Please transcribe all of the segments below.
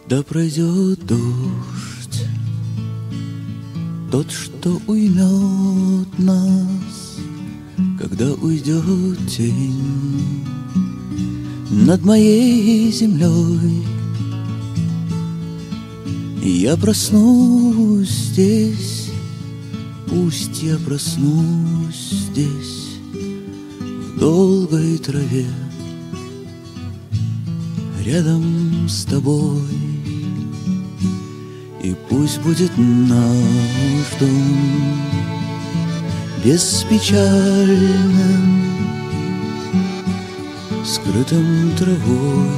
Когда пройдет дождь, тот, что уймет нас, когда уйдет тень над моей землей, я проснусь здесь, пусть я проснусь здесь, в долгой траве, рядом с тобой. И пусть будет наш дом беспечальным, скрытым травой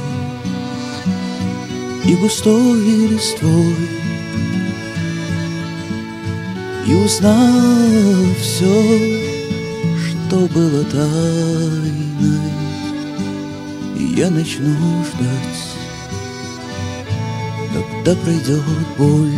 и густой листвой. И узнав все, что было тайной, я начну ждать, когда пройдет боль.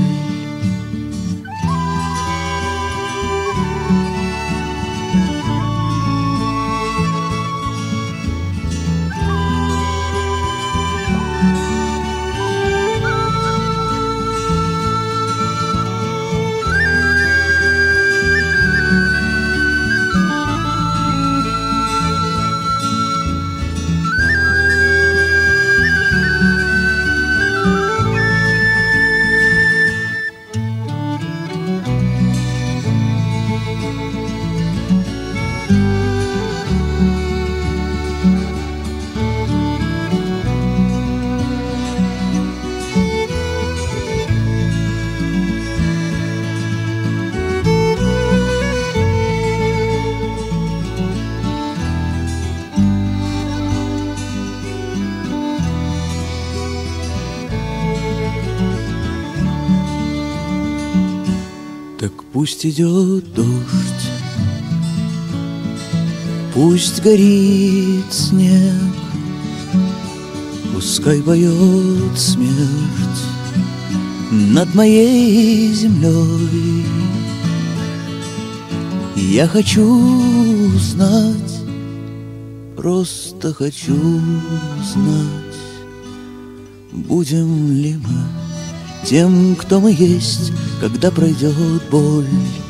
Так пусть идет дождь, пусть горит снег, пускай поет смерть над моей землей. Я хочу знать, просто хочу знать, будем ли мы тем, кто мы есть, когда пройдет боль.